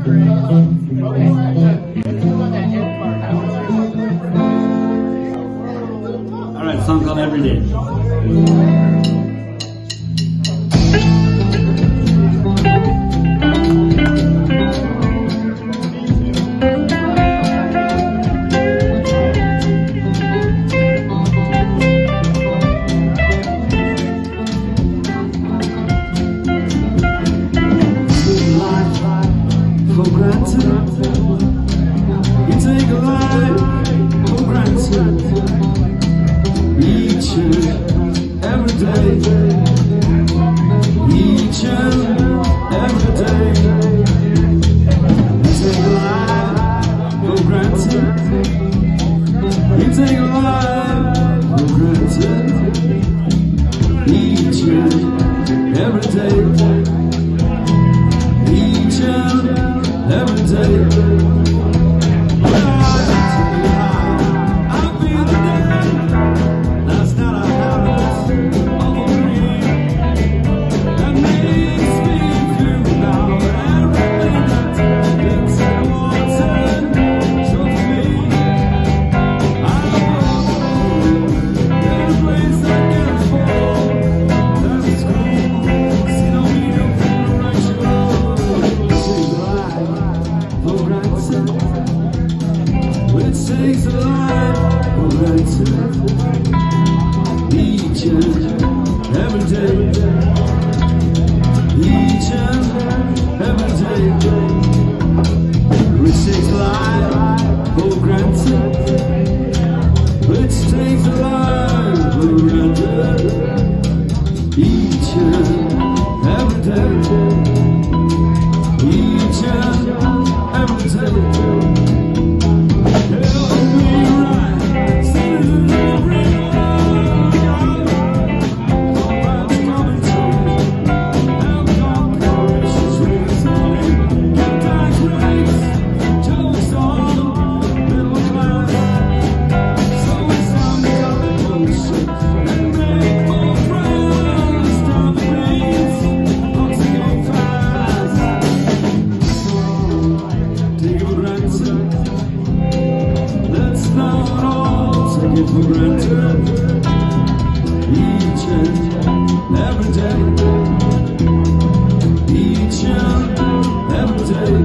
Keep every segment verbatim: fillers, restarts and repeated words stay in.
Alright, song called Every Day. For granted, you take a life for granted. Each and every day, each and every day, you take a life for granted. You take a life for granted. Each and every day, each and every day. Well, I tell you how I feel today. That's not a habit of a dream that makes me feel about everything that thinks and wants and so for me, I walk in a place that gets full. That's cool. See no need for direction. Which takes a life for granted. Each and every day, each and every day, which takes a life for granted. Which takes a life for granted. Each and every day, each and every day. Let's not all take it for granted. Each and every day, each and every day.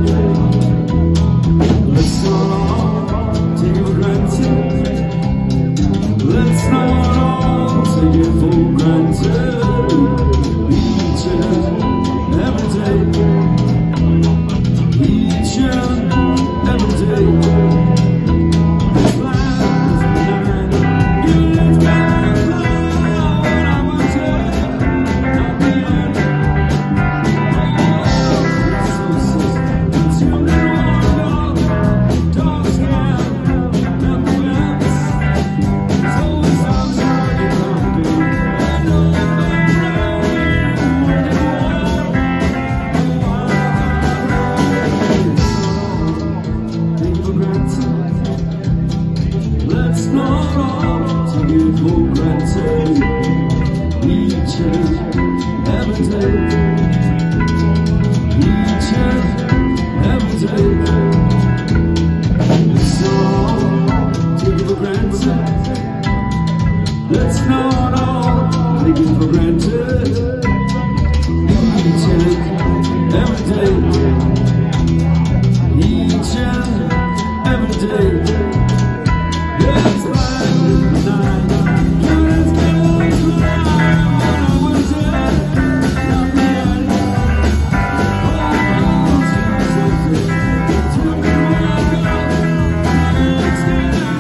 Let's not all take it for granted. Let's not all take it for granted. Each and every day, each and every day. Let's not all take it for granted. Each and every day, each and every day. Let's not all take it for granted. Let's not all take it for granted. Each and every day, each and every day. It's like midnight. It's been a long time when I was there. Not the end. Oh, it's took me where I go. It's been a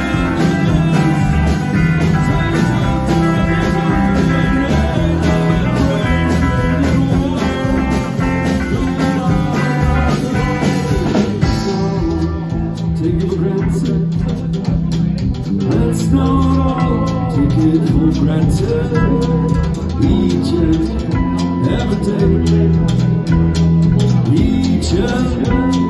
take it for granted. Let's not all take it for granted. Each and every day, each and